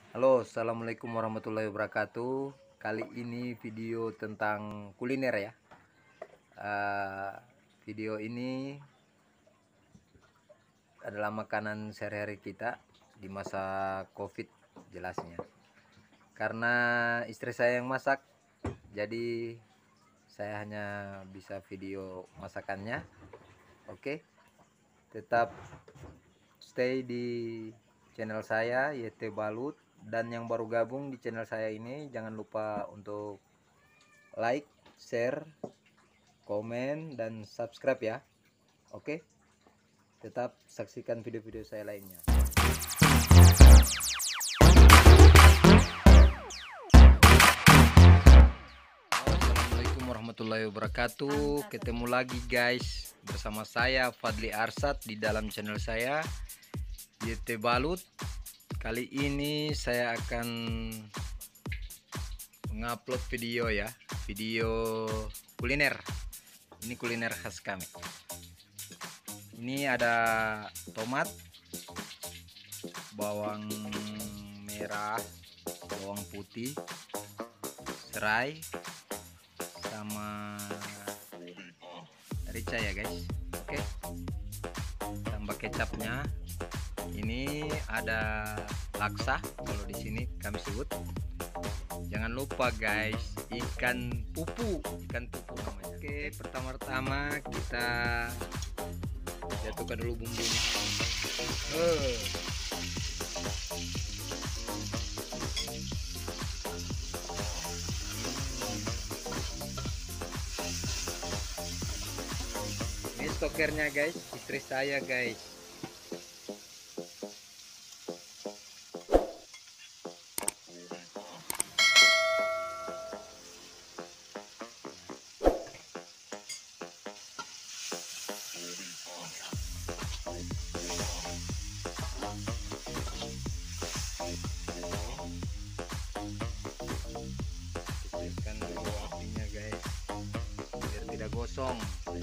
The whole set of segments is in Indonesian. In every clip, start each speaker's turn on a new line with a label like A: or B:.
A: Halo, assalamualaikum warahmatullahi wabarakatuh. Kali ini video tentang kuliner ya. Eh, Video ini adalah makanan sehari-hari kita di masa COVID jelasnya. Karena istri saya yang masak, jadi saya hanya bisa video masakannya. Oke, tetap stay di channel saya YT Balut, dan yang baru gabung di channel saya ini jangan lupa untuk like, share, komen, dan subscribe ya. Oke, tetap saksikan video-video saya lainnya. Assalamualaikum warahmatullahi wabarakatuh. Ketemu lagi guys bersama saya Fadli Arsad di dalam channel saya YT Balut. Kali ini saya akan mengupload video ya, video kuliner. Ini kuliner khas kami. Ini ada tomat, bawang merah, bawang putih, serai, sama rica ya guys. Oke, tambah kecapnya. Ini ada laksa, kalau di sini kami sebut. Jangan lupa guys, ikan pupu namanya. Oke, pertama-tama kita jatuhkan dulu bumbunya. Ini stokernya guys, istri saya guys. Kecilkan dulu apinya guys, biar tidak gosong.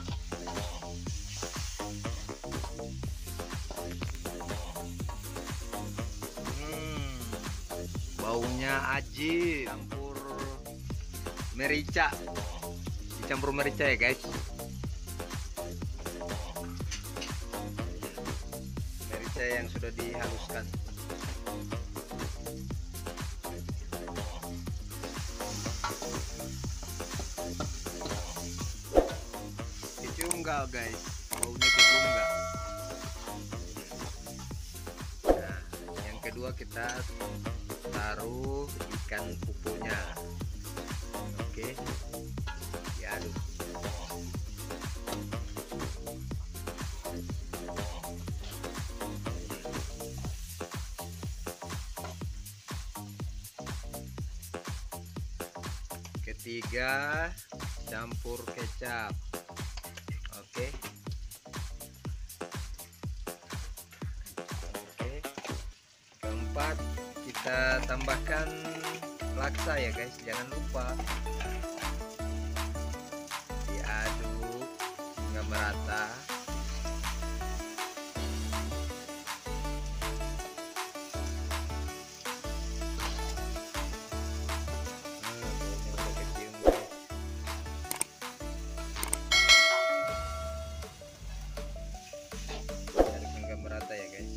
A: Baunya aji, campur merica, dicampur merica ya guys. Merica yang sudah dihaluskan. Kecium nggak guys, baunya kecium nggak? Nah, yang kedua kita taruh ikan pupunya. Oke, diaduk. Ketiga, campur kecap. Oke. Keempat, kita tambahkan laksa ya guys, jangan lupa. Diaduk hingga merata. Baunya udah kecium guys. Aduk hingga merata ya guys.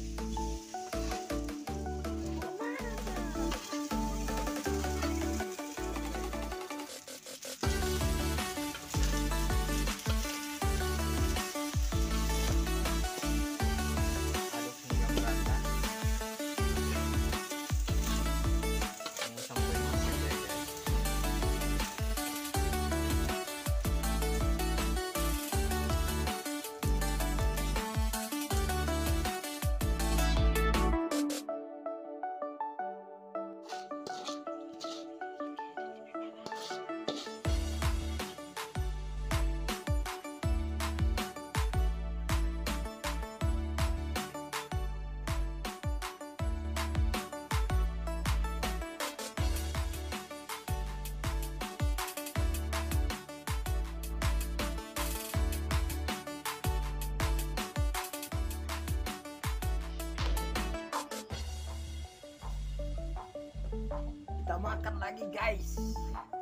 A: kita makan lagi guys.